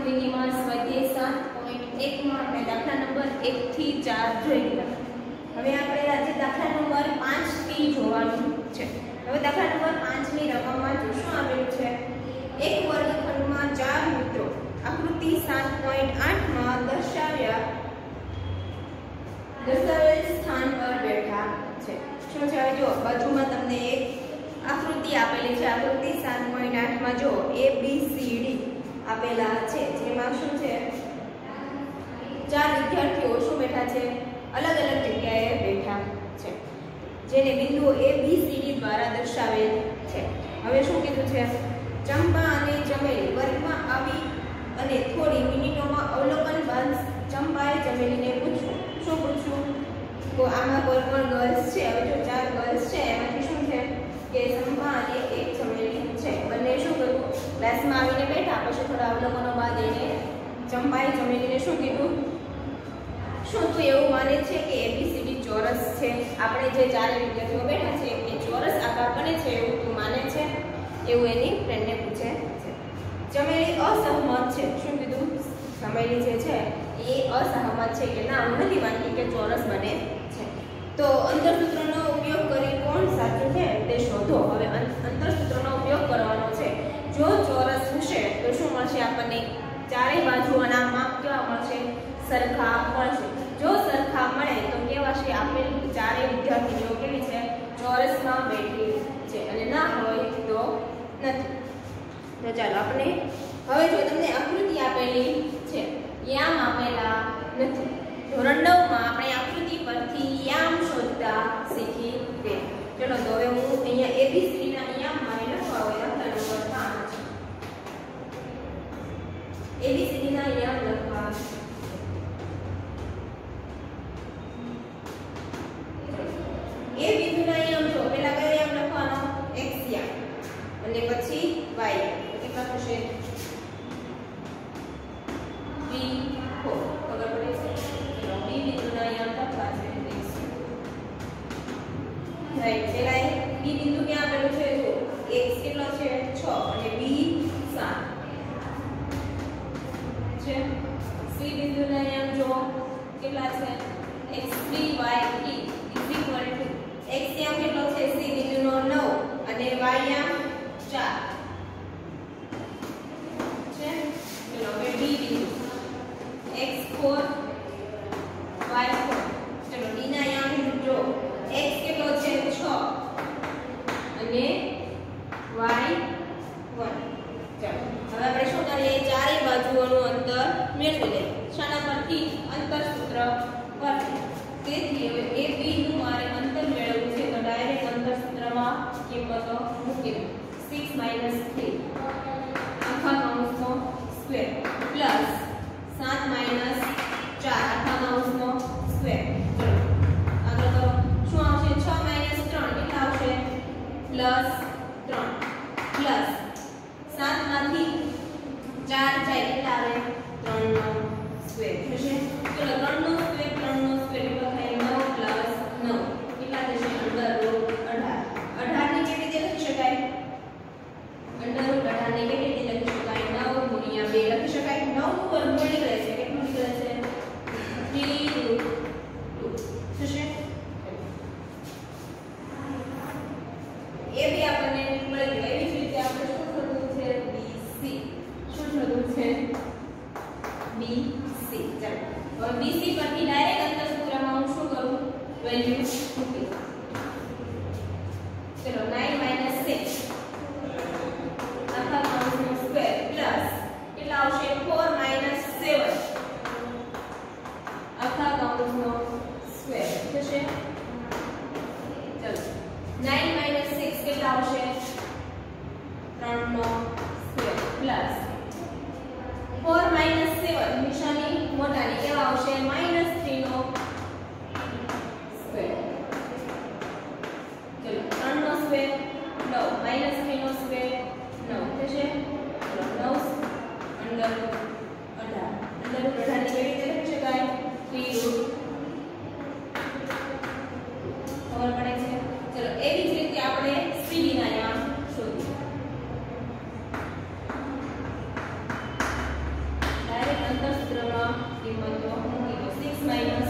આકૃતિમાં સ્વાધ્યાય 7.1 માં આપણે દાખલા નંબર 1 થી 4 જોઈ લીધા. હવે આપણે આજે દાખલા નંબર 5 થી જોવાનું છે. હવે દાખલા નંબર 5 ની રકમમાં શું આવેલું છે? એક વર્ગખંડમાં 4 મિત્રો આકૃતિ 7.8 માં દર્શાવેલ સ્થાન પર બેઠા છે. શું છે? જો બાજુમાં તમને એક આકૃતિ આપેલી છે. આકૃતિ 7.8 માં જો A B C D આપેલા છે, જેમાં શું છે? 4 વિદ્યાર્થીઓ શું બેઠા છે? અલગ અલગ જગ્યાએ બેઠા છે, જેને બિંદુઓ A B C D દ્વારા દર્શાવેલ છે. હવે શું કીધું છે? ચંપા અને ચમેલી વર્ગમાં આવી અને થોડી મિનિટોમાં અવલોકન બાદ ચંપાએ ચમેલીને પૂછ્યું. શું પૂછ્યું? તો આમાં કોઈ પણ ગર્લ્સ છે. હવે જો 4 ગર્લ્સ છે, એમાંથી શું છે કે ચંપા અને એક ચમેલી છે. બંને શું કર્યું? ક્લાસમાં આવીને બેઠા. પછી થોડા અવલોકનો બાદ એને ચંપાએ ચમેલીને શું કીધું? શું તું એવું માને છે કે ABCD ચોરસ છે? આપણે જે 4 વિદ્યાર્થીઓ બેઠા છે એ ચોરસ આકાર બને છે એવું તું માને છે? એવું એની ફ્રેન્ડને પૂછે છે. ચમેલી અસહમત છે. શું કીધું? ચમેલી જે છે એ અસહમત છે કે ના, હું નથી માનતી કે ચોરસ બને છે. તો અંતરસૂત્રનો ઉપયોગ કરી કોણ સાચું છે તે શોધો. હવે અંતરસૂત્રનો ઉપયોગ કરવાનો છે. જો ચોરસ હશે તો શું મળશે આપણને? ચારેય બાજુઓના માપ કેવા મળશે? સરખા મળશે. જો સરખા મળે તો કેવા છે? આપેલ ચારેય વિદ્યાર્થીઓ કેવી છે? ચોરસમાં બેઠી છે. અને ના હોય તો નથી. તો ચાલો આપણે હવે જો તમને આકૃતિ આપેલી છે, યામ આપેલા નથી. ધોરણ 9 માં આપણે આકૃતિ પરથી યામ શોધતા શીખી ગયા. ચલો તો હવે હું અહીંયા ABCD ના યામમાં લખવા હોય દાખલા નંબર 5 ABCD ના યામ લખવા. એ બિંદુના યામ જો પહેલા કયો યામ લખવાનો? x યામ, અને પછી y યામ. કેટલા થશે? 3 4. ખબર પડે છે? ચલો b બિંદુના યામ લખવા છે x. રાઈટ. પહેલા b બિંદુ ક્યાં આપેલું છે? જો x કેટલો છે? 6 અને b 7 છે. c બિંદુના યામ જો કેટલા છે? x3 y3 x યામ કેટલો છે? c બિંદુનો 9 અને y યામ 4 છે. ચલો હવે d બિંદુ x4 y4. ચલો d ના યામ જો x કેટલો છે? 6 અને y 1. ચાલો હવે આપણે શું કરીએ? ચારે બાજુઓનું અંતર મેળવી લઈએ. શાના પરથી? અંતરસૂત્ર પરથી. તેથી હવે a b નું મારે અંતર મેળવવું છે, તો ડાયરેક્ટ અંતરસૂત્રમાં કિંમતો મૂકી દો. 6 - 3 આખા કૌંસનો સ્ક્વેર પ્લસ 7 - 4 આખા કૌંસનો સ્ક્વેર. ચલો આગળ કરો. શું આવશે? 6 - 3 કેટલા આવશે? પ્લસ 3 પ્લસ 7 માંથી 4 જાય કેટલા આવે? 3 નો સ્ક્વેર થશે. ચલો 3 નો સ્ક્વેર 3 નો સ્ક્વેર કેટલો થાય? 9 + 9 કેટલા થશે? √18. 18 ને કેવી રીતે લખી શકાય? √18 ને કેવી રીતે લખી શકાય? 9 × 2 લખી શકાય. 9 નું વર્ગમૂળ નીકળે છે. કેટલું નીકળે છે? 3√2 થશે. એ બી આપણને મળી ગયું. એવી જ રીતે આપણે શું શોધવું છે? BC. શું શોધવું છે? BC. ચાલો હવે BC પરથી ડાયરેક્ટ અંતરસૂત્રમાં હું શું કરું? વેલ્યુ મૂકી. ચલો 9 - 6 આખા કૌંસનો સ્ક્વેર પ્લસ કેટલા આવશે? 4 - 7 આખા કૌંસનો સ્ક્વેર થશે. ચલો 9 - 6 કેટલા આવશે? 3 નો સ્ક્વેર પ્લસ 4 - 7 નિશાની મોટાની કેવા આવશે? -3 નો સ્ક્વેર. ચલો 3 નો સ્ક્વેર 9 - 3 નો સ્ક્વેર 9 થશે. ચલો 9 √18 √18 ની કેવી રીતે લખી શકાય? 3√2. ખબર પડે છે? ચલો એવી જ રીતે આપણે CD ના યામ શોધીએ. કિંમતો મૂકી દો 6 માઈનસ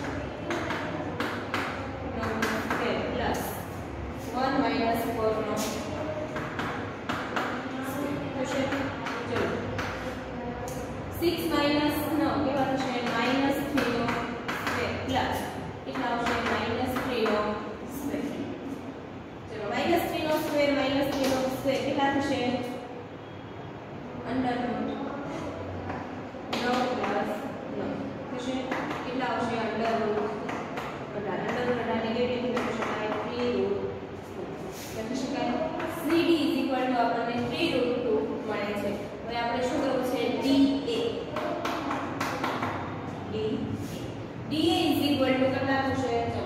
9 પ્લસ 1 માઈનસ 4 નો થશે ચલો 6 માઈનસ 9 કેવાનું છે માઈનસ 3 નો પ્લસ કેટલા આવશે માઈનસ 3 નો સ્ક્વેર ચલો માઈનસ 3 નો સ્ક્વેર માઈનસ 3 નો સ્ક્વેર કેટલા થશે અંડર રૂટ 9 પ્લસ 9 થશે કેટલા આવશે under root 18 under root 18 negative લખી શકાય 3 રૂટ લખી શકાય CD આપણને 3 રૂટ 2 મળે છે હવે આપણે શું કરવું છે DA કેટલા થશે ચલો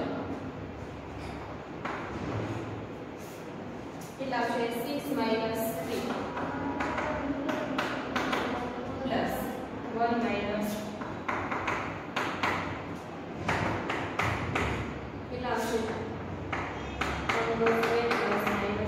કેટલા આવશે 6 માઈનસ 3 પ્લસ 1 માઈનસ કેટલા આવશે 1 પ્લસ માઈનસ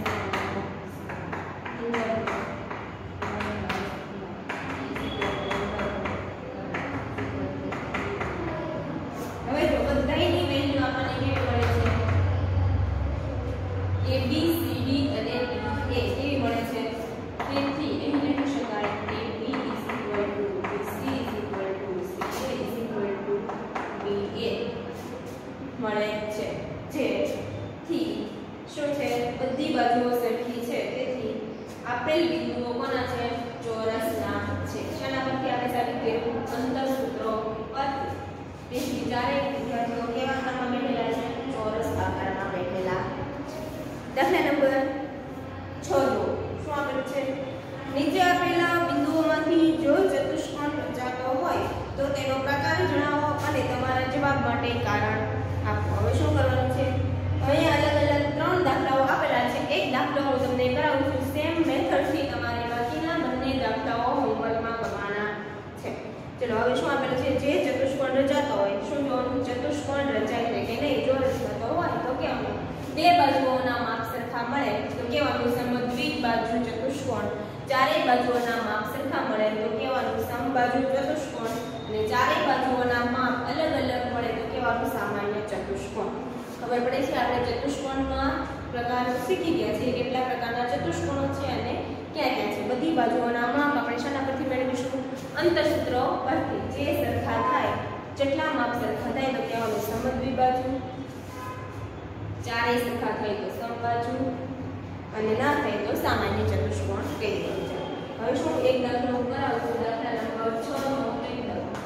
મળે છે જેથી શું છે બધી બાજુઓ સરખી છે તેથી આપેલ બિંદુઓ કોના છે ચોરસના છે શેના પરથી આપણે સાબિત કર્યું અંતરસૂત્રો પરથી તેથી ચારે વિદ્યાર્થીઓ કેવા આકારમાં બેઠેલા છે ચોરસ આકારમાં બેઠેલા છે દાખલા નંબર 6 જો શું આપેલું છે નીચે આપેલા બિંદુઓમાંથી જો ચતુષ્કોણ રચાતો હોય તો તેનો પ્રકાર જણાવો અને તમારા જવાબ માટે કારણ આપો હવે શું કરવાનું છે અહીંયા અલગ અલગ 3 દાખલાઓ આપેલા છે એક દાખલો હું તમને કરાવું છું સેમ મેથડ થી તમારે બાકીના બંને દાખલાઓ હોમવર્કમાં કરવાના છે ચલો હવે શું આપેલું છે જે ચતુષ્કોણ રચાતો હોય શું જોવાનું ચતુષ્કોણ રચાય છે કે નહીં જો રચાતો હોય તો કેવું બે બાજુઓના માપ સરખા મળે તો કેવાનું સમદ્વિબાજુ ચતુષ્કોણ ચારે બાજુઓના માપ સરખા મળે તો કેવાનું સમબાજુ ચતુષ્કોણ અને ચારે બાજુઓના માપ અલગ અલગ મળે તો કેવાનું સામાન્ય ચતુષ્કોણ ખબર પડે છે આપણે ચતુષ્કોણના પ્રકાર શીખી ગયા છે કેટલા પ્રકારના ચતુષ્કોણો છે અને ક્યાં ક્યાં છે બધી બાજુઓના માપ આપણે શાના પરથી મેળવીશું અંતરસૂત્રો પરથી જે સરખા થાય જેટલા માપ સરખા થાય તો કેવાનું સમદ્વિબાજુ ચારે સરખા થાય તો સમબાજુ અને ના થાય તો સામાન્ય ચતુષ્કોણ કહી દેવું છે હવે શું એક દાખલો કરાવું છું દાખલા નંબર 6 નો એક દાખલો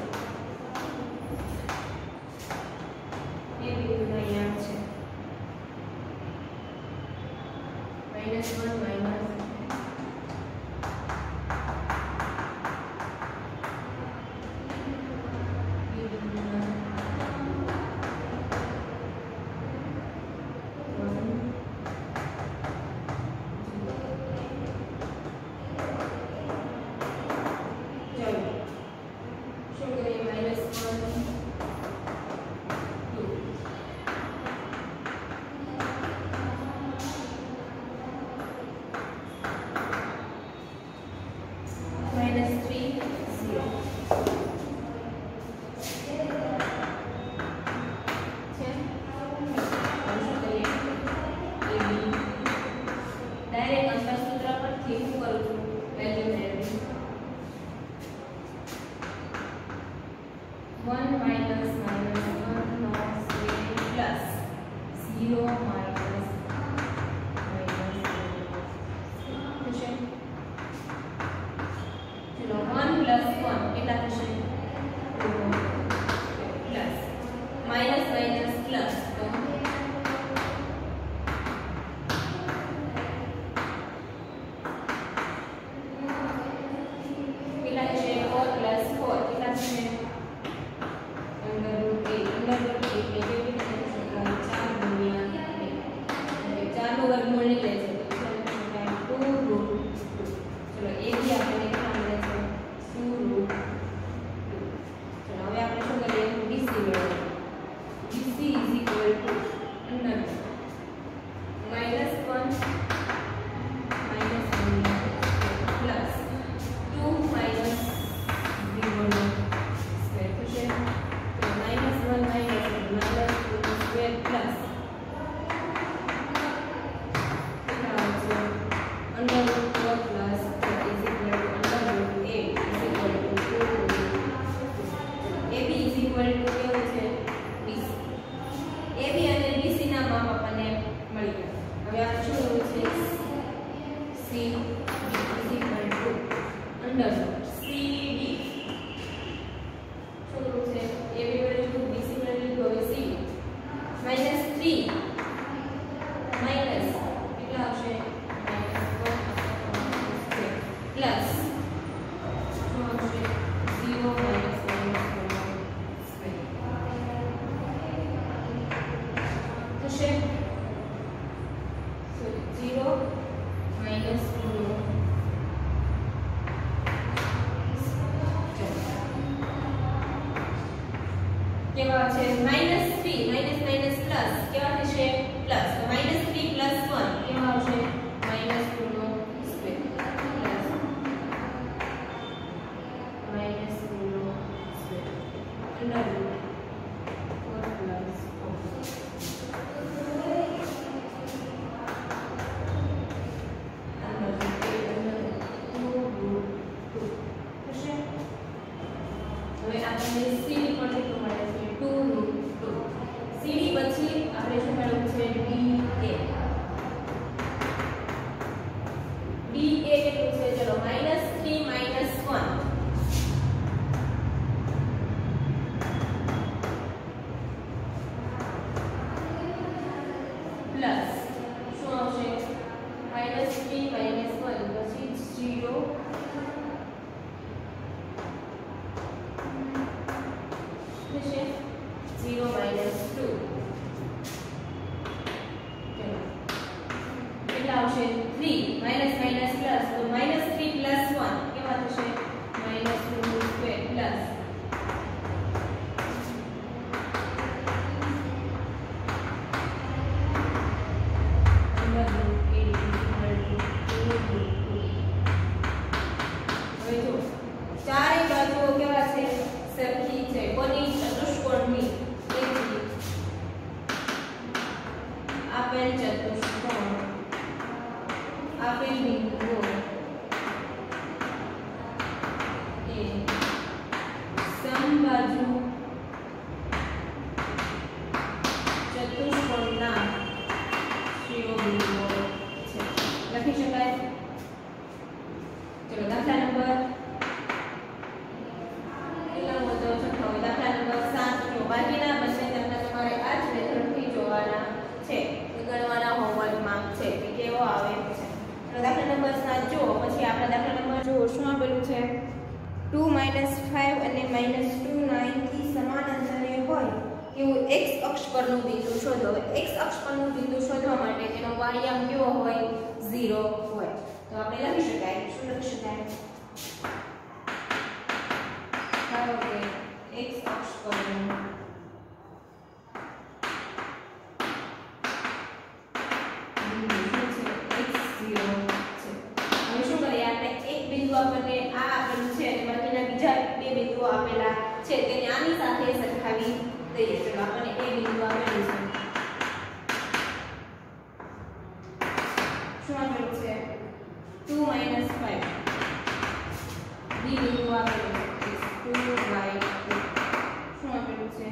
એ બિંદુ અહીંયા છે -1 માઈનસ अंडर रूट CD શું છે A B value BC value હવે CD -3 માઈનસ કેટલા આવશે પ્લસ શું આવશે 0 માઈનસ થશે 0 માઈનસ 2 કેવા છે -3 માઈનસ માઈનસ પ્લસ કેવા થશે પ્લસ તો -3 પ્લસ 1 કેવા આવશે -2 નો સ્ક્વેર પ્લસ -2 નો સ્ક્વેર અંડર રૂટ 4 પ્લસ 4 હવે આપણને CD પણ કેટલું મળે છે 2√2 CD પછી આપણે શું મેળવવું છે DA કેટલું છે ચલો -3 -1 પ્લસ શું આવશે -3 -1 પછી 0 થશે 0 -2 કેટલા આવશે 3 માઈનસ માઈનસ પ્લસ તો -3 પ્લસ 1 કેવા થશે -2 નો સ્ક્વેર પ્લસ હવે જો ચારે બાજુઓ કેવા છે સરખી છે કોની ચતુષ્કોણની તેથી આપેલ ચતુષ્કોણ આપેલ બિંદુઓ એ સમબાજુ ચતુષ્કોણના શિરોબિંદુઓ છે લખી શકાય ચલો દાખલા નંબર દાખલા નંબર 7 જો બાકીના બંને તમને તમારે આ જ મેથડથી જોવાના છે ગણવાના હોમવર્કમાં છે કે કેવો આવે છે તો દાખલા નંબર 7 જો પછી આપણે દાખલા નંબર જો શું આપેલું છે 2 5 અને -2 9 થી સમાન અંતરે હોય એવું x અક્ષ પરનું બિંદુ શોધો હવે x અક્ષ પરનું બિંદુ શોધવા માટે તેનો વાયામ કેવો હોય 0 હોય તો આપણે લખી શકાય શું લખી શકાય ધારો કે x અક્ષ પરનું બિંદુ શું છે x0 છે હવે શું કરીએ આપણે એક બિંદુ આપણને આ આપેલું છે અને બાકીના બીજા બે બિંદુઓ આપેલા છે તેને આની સાથે સરખાવી દઈએ ચલો આપણને એ બિંદુ આપેલું છે શું આપેલું છે 2 5 બી બિંદુ આપેલું છે 2/2 શું આપેલું છે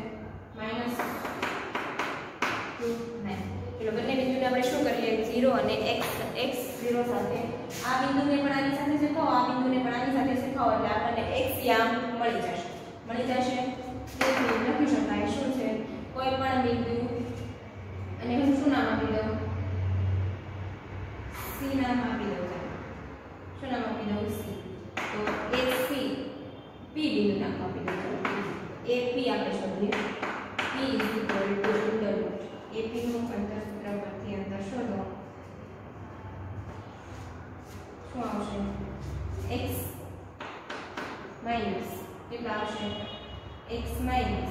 -2 9 ચલો બંને બિંદુને આપણે શું કરીએ 0 અને x 0 સાથે આ બિંદુને પણ આની સાથે સરખાવો આ બિંદુને પણ આની સાથે સરખાવો એટલે આપણને x યામ મળી જશે તેથી લખી શકાય શું છે કોઈ પણ બિંદુ અને હું શું નામ આપી દઉં c નામ આપી દઉં શું નામ આપી દઉં c તો AC p બિંદુ નામ આપી દઉં AP આપણે શોધીએ p = AP નું અંતર સૂત્ર પરથી અંતર શોધો શું આવશે x માઈનસ કેટલા આવશે x minus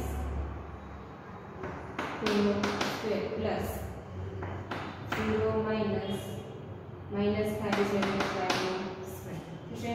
2 square plus 0 minus minus થાય છે એટલે સ્ક્વેર થશે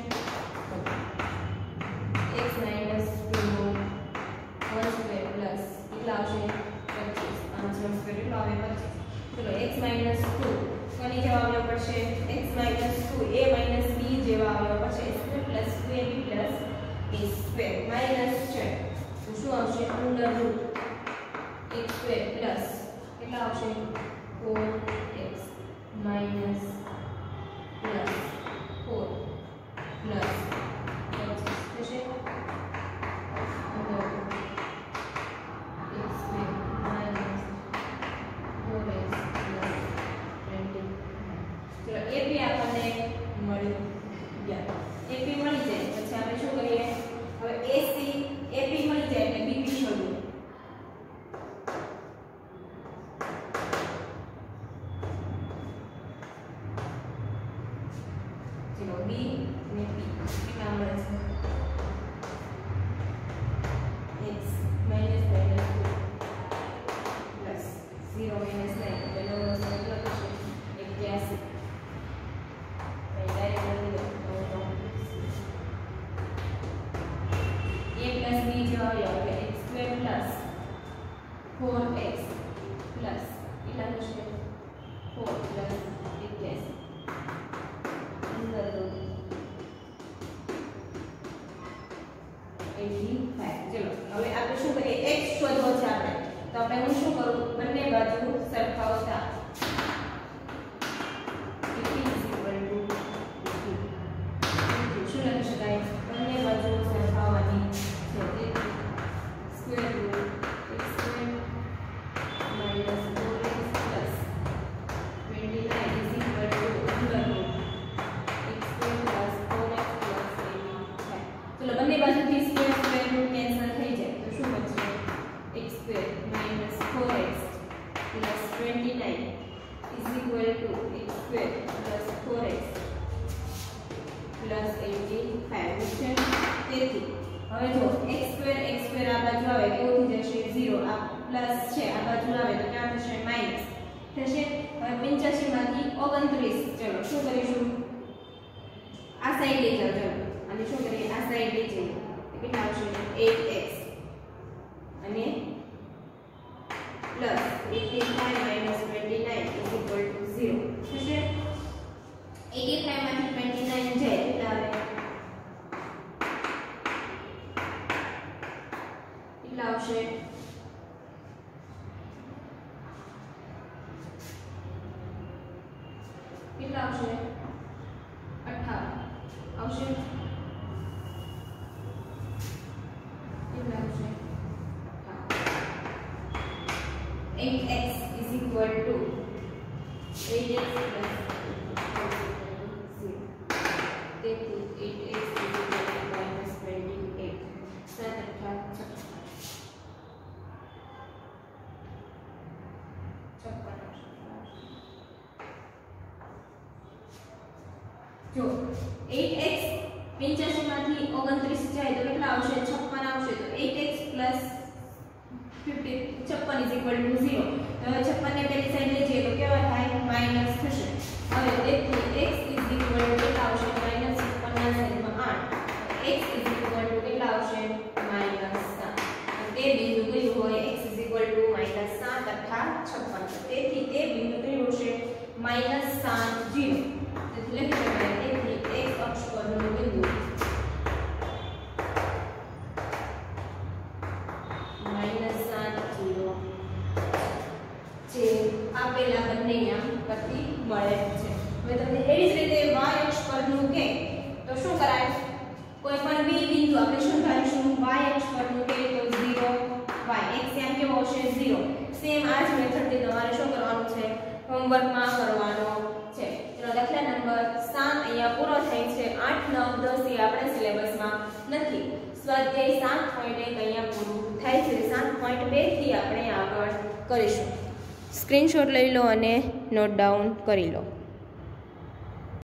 x માઈનસ 2 1 સ્ક્વેર પ્લસ કેટલા આવશે 25 5 સ્ક્વેર એટલો આવે 25 ચલો x માઈનસ 2 કોની જવાબ આવવો પડશે x minus 2 a minus b જેવા આવવો પડશે square plus 2ab plus a square minus છે તો શું આવશે under root x square plus કેટલા આવશે 4x minus plus 4 plus minus B જેવા આવે x square plus 4x plus કેટલા થશે 4 પ્લસ 81 અંદર રૂટ 85. ચલો હવે આપણે શું કરીએ x શોધવો છે આપણે તો આપણે હું શું કરું બંને બાજુ સરખાવતા શું લખી શકાય બંને બાજુ સરખાવવાની છે તેથી square root x square minus 4x plus 29 is equal to under root x square plus 4x plus 85. ચલો બંને બાજુથી સ્ક્વેર સ્ક્વેર રૂટ કેન્સલ થઈ જાય તો શું બચશે x square minus 4x plus 29 is equal to x square plus 4x plus 85 છે. તેથી હવે જો x સ્ક્વેર આ બાજુ આવે કેવું થઈ જશે 0 આ પ્લસ છે આ બાજુ આવે તો ક્યાં થશે માઈનસ થશે. હવે 85 માંથી 29 ચલો શું કરીશું આ સાઈડ લઈ જાઓ. ચલો અને શું કરીએ આ સાઈડ લઈ જઈએ તો કેટલા આવશે 8x અને plus 85 minus 29 is equal to 0 થશે. 85 માંથી 29 જાય કેટલા આવે કેટલા આવશે કેટલા આવશે 58 આવશે કેટલા આવશે 8x is equal to 8x plus તેથી 8x is equal to minus 28 7 જો 8x 85 માંથી 29 જાય તો કેટલા આવશે 56 આવશે તો 8x plus 56 is equal to 0. તો 56 ને પેલી સાઈડ લઈ જઈએ તો કેવા થાય માઈનસ થશે. હવે તેથી x is equal to કેટલા આવશે માઈનસ 56 ના છેદમાં 8 x is equal to કેટલા આવશે માઈનસ 7. તો તે બિંદુ કયું હોય x is equal to minus 7 તથા 56. તેથી તે બિંદુ કયું હશે માઈનસ 7 0. તેથી લખી શકાય તેથી x અક્ષ પરનું બિંદુ જે આપેલા બંને યામ પરથી મળે છે. હવે તમને એવી જ રીતે y અક્ષ પરનું કે તો શું કરાય કોઈ પણ બી બિંદુ આપણે શું ધારીશું y અક્ષ પરનું કે તો 0 y x યામ કેવો હશે 0. સેમ આ જ મેથડથી તમારે શું કરવાનું છે હોમવર્કમાં કરવાનો છે. ચલો દાખલા નંબર 7 અહીંયા પૂરો થાય છે. 8 9 10 એ આપણા સિલેબસમાં નથી. સ્વાધ્યાય 7.1 અહીંયા પૂરું થાય છે. 7.2 થી આપણે આગળ કરીશું. સ્ક્રીનશોટ લઈ લો અને નોટ ડાઉન કરી લો.